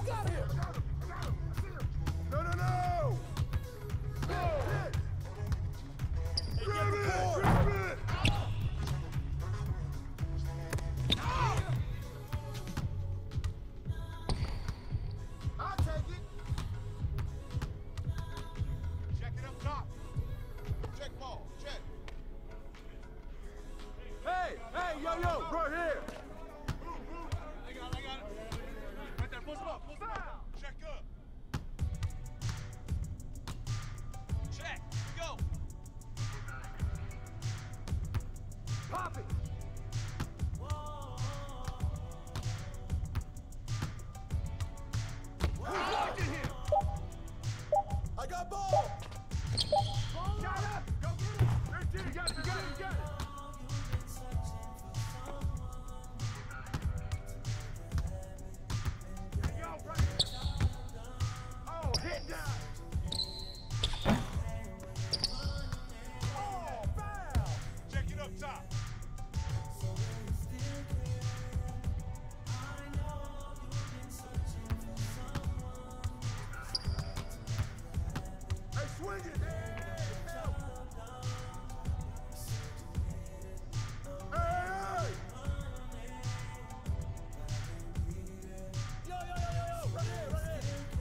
got him! No, no, no! Grab it! Grab it! I'll take it. Check it up top. Check ball. Check. Hey, yo, right here. I got it. Right there, push him up. Check up. Check. Go. Pop it. Who's blocking him? I got ball. Shot up. Go get it. You got it. Oh, hit down. Oh, foul. Check it up top. Hey, swing it. Hey. Yo, right here.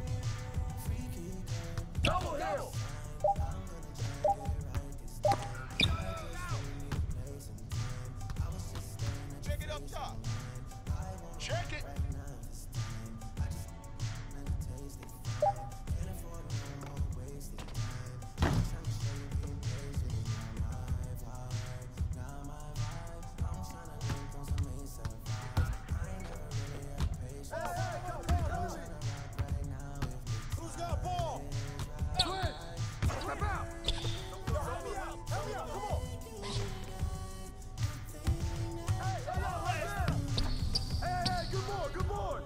Double hill. Check it up top. Check it. Who's got ball? Step out. Help me out. Come on. Hey, good board.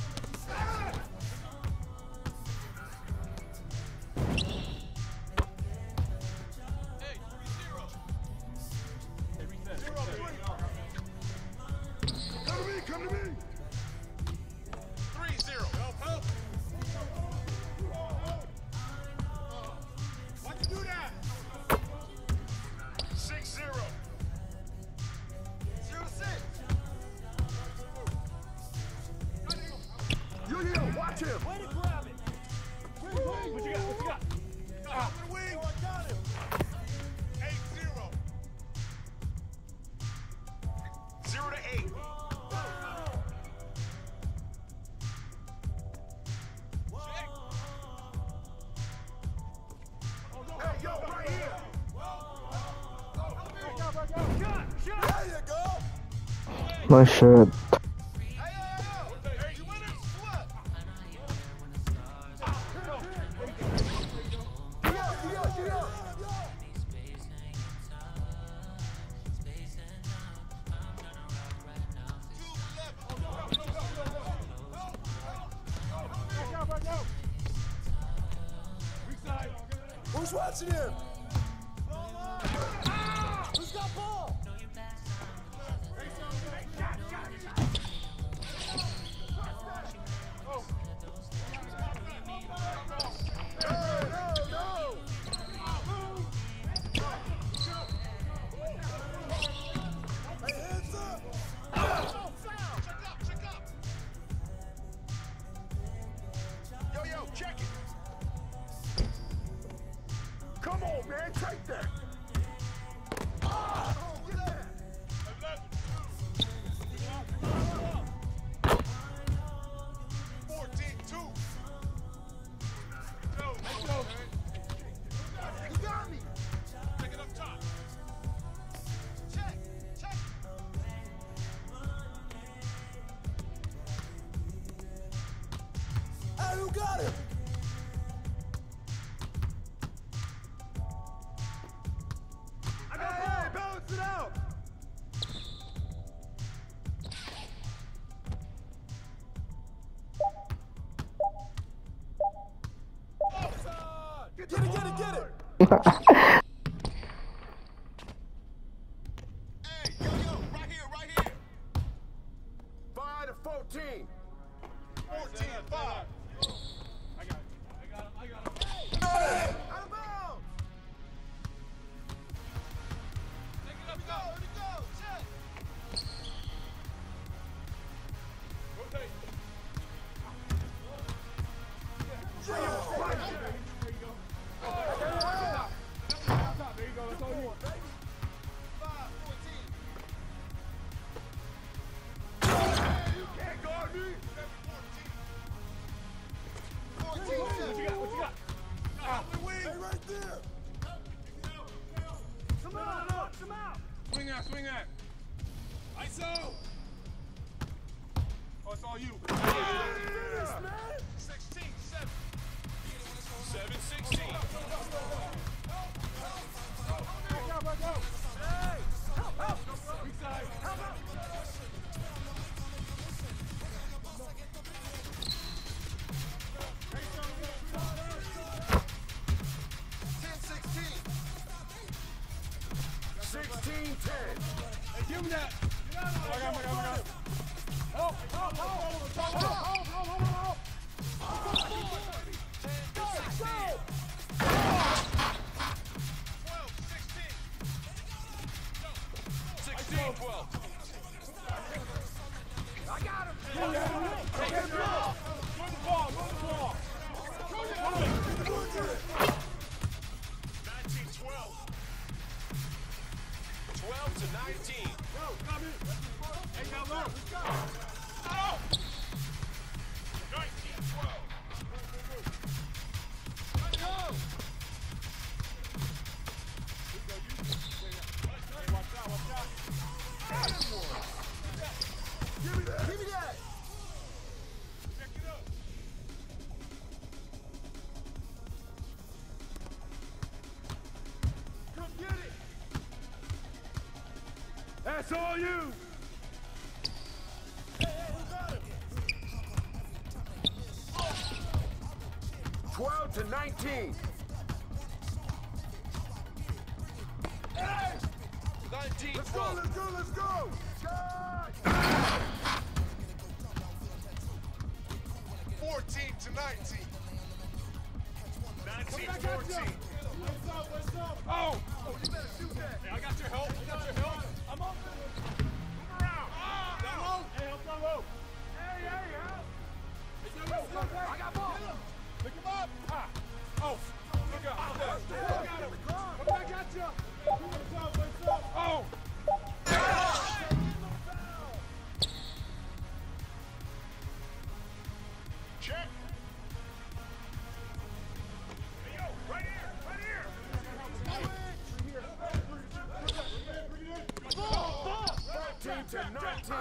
Hey, 3-0. Come to me. 3-0. Help. Why'd you do that? 6-0. 0-6. Yo, watch him. Way to grab it. What you got? Open the wing. Oh, I got him. 8-0. 0-8. Hey, yo, right here. Shot. There you go. My shirt. Hey, you winning? What? Get up. Who's watching him? Who's got ball? No. Hey, hands up. Check up. Yo, check it. Come on, man, take that. Get that. 14-2. Let's go, man. You got me. Take it up top. Check. Hey, who got him? Hey, balance it out. Get it. Hey, yo, right here. 5-14. 14-5. Hey, right there! Come on, come out! Swing that! ISO! Oh, it's all you. Yes, man! 16, 7. 7, 16. Hey! Help! Weak side. Help! 16-10. Hey, give him that. I got him. Help! Go! 16, 12. I got him! Take it, ball. Run the ball. 19, 12. 12 to 19. Hey, down low. Oh! 19, 12. Go! Watch out. Give me that! Check it up. Come get it! That's all you! Hey, who got him? 12 to 19. Hey! 19, Let's 12. go! Shot! 14 to 19. 19, 14. What's up? Oh! You better shoot that. Hey, I got your help. I'm open. Move around. Down low. Hey, help down low. Hey, help. I got ball. Pick him up. Oh. Look out. I got him. Come back at you. What's up? Oh. Check. Hey, yo, right here. 13 to 19.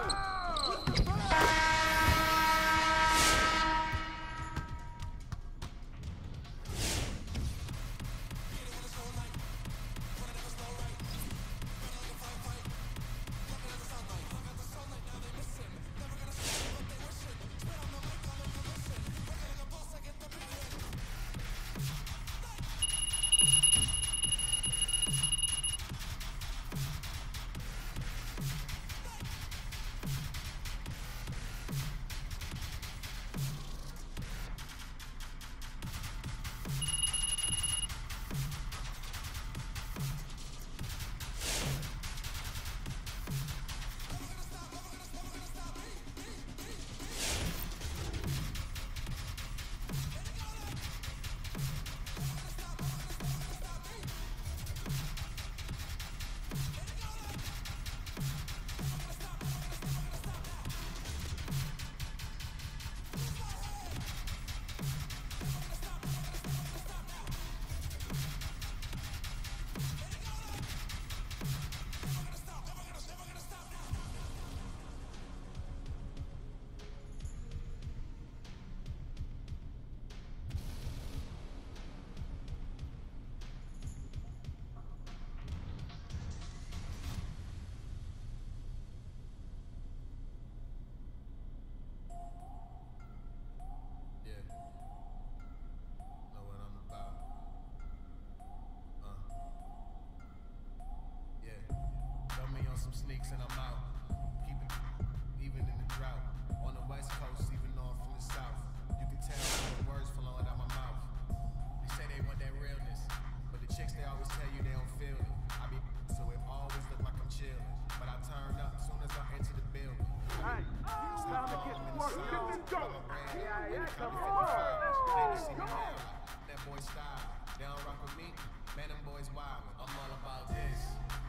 Sneaks and I'm out. Keep it even in the drought. On the west coast, even though I'm from the south. You can tell by the words flowing out my mouth. They say they want that realness, but the chicks they always tell you they don't feel it. I be so it always look like I'm chilling, but I turn up as soon as I enter the building. Hey, time to get to work. Get this going. Come on. Let's go. That boy style. They don't rock with me. Man, them boys wild. I'm all about this.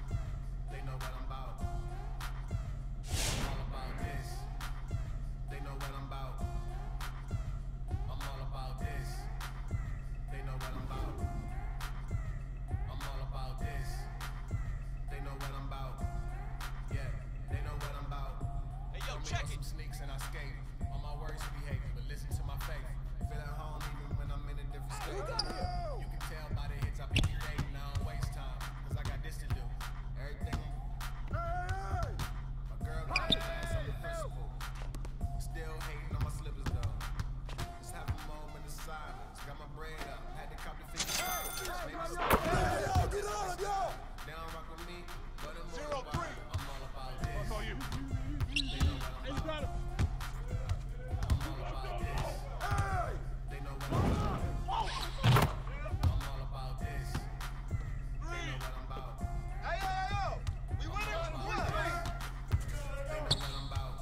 They know what I'm about. I'm all about this. They know what I'm about. I'm all about this. They know what I'm about. You can tell by the hits I be creating, I don't waste time, cause I got this to do. Everything. My girl got me ass on the principle. Still hating on my slippers though. Just have a moment of silence. Got my bread up, had to cop the 50. Get on him, yo! They don't rock with me, but I'm 0-3. all about this. That's all you. They know what Hey, I'm you got about. him. I'm all about this. Hey! They know what I'm about. I'm all about this. They know what I'm about. Hey, yo! We winning? What? They know what I'm about.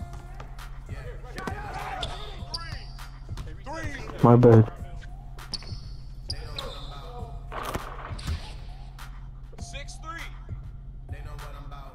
Yeah. Three. My bad. They know what I'm about. 6-3. They know what I'm about.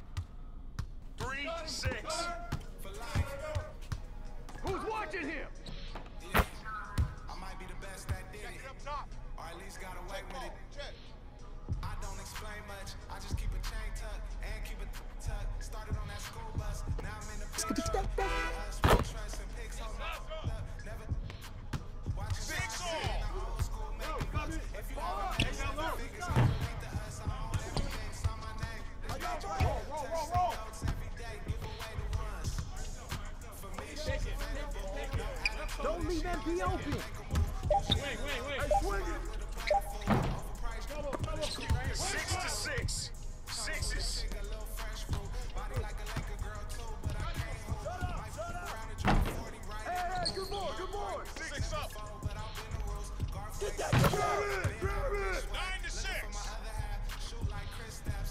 3-6. For life. Who's watching him? I might be the best that did it. Up top. Or at least got away with it. Check. I don't explain much. I just keep a chain tucked and keep it tucked. Started on that school bus. Now I'm in the big truck. Us, we trust and pigs on my up. Never watch it. 6 all. Old school making bucks. If you ever make seven figures, I relate to us. I own everything. Sign my name. This bitch Roll. notes every day. Give away the ones. For me, she's available. No attitude. Don't leave MP open. Wait. Hey, swing it. 6-6. 6 A little fresh fruit. Body like a Laker girl too, but I can't hold. Might fuck around and drop 40 right. Hey, good boy. 6 up. But I'll win the rules. Get that. Grab it. 9-6. Other half, shoot like Chris Steps.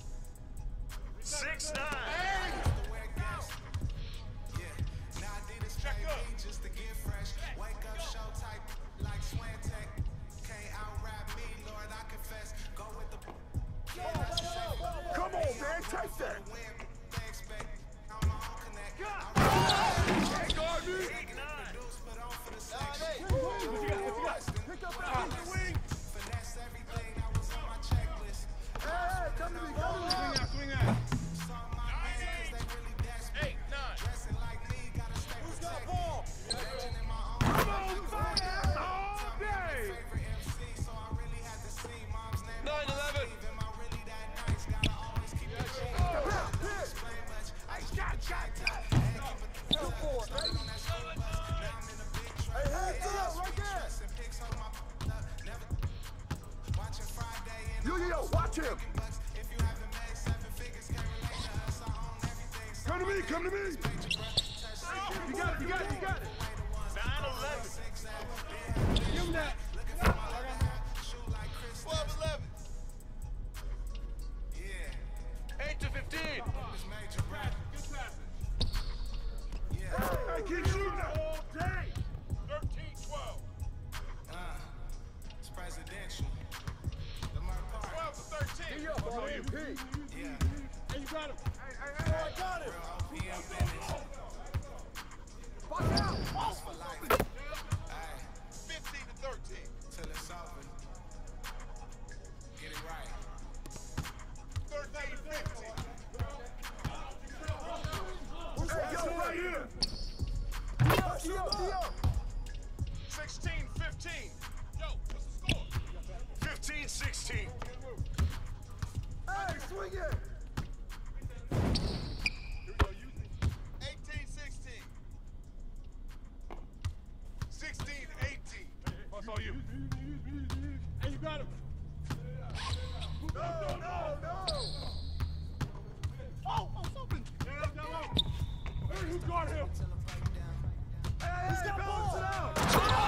6-9. Wear gas. Yeah. Now Adidas pay me just to get fresh. Wake up, show type like Swantech. Can't out-rap me, Lord, I confess. Go with the. Come on, man. Take that. Win, they expect. I'm my own connect. Hey, guard me. 8-9. Put on for the sex. Pick up that wing. Finesse everything that was on my checklist. Hey, come to me. Swing out. Saw my man 'cause they really desperate. 8-9. Dressing like me, gotta stay protected. ball? Legend in my own. Come on, fire. All day. Favorite MC, so I really had to see mom's name. 9-11. Am I really that nice? Gotta always keep it cheap. Explain much. I just keep it check. Good boy, baby. On that school bus. Now I'm in a big truck. Hey, hands up, right there. Dressing pics on my up. Never watching Friday and Yo, watch him. bucks. If you haven't made 7 figures, can't relate to us. I own everything. So Come to me. You got it. 9-11. Give him that. 12-11. Yeah. 8-15. This major rap. Hey, keep shooting all day. 13-12. It's presidential. The Murray Park. 12-13. That's all you. Yeah. Hey, you got him. Hey, I got it. OPM business. Watch out. That's for life. Aye. 15-13. Till it's open. Get it right. 13-15. Hey, yo, right here. 16-15. Yo, what's the score? 15-16. Hey, swing it. 18-16. 16-18. That's all you. Hey, you got him. No. Oh, something. Hey, who got him? Hey, bounce it out.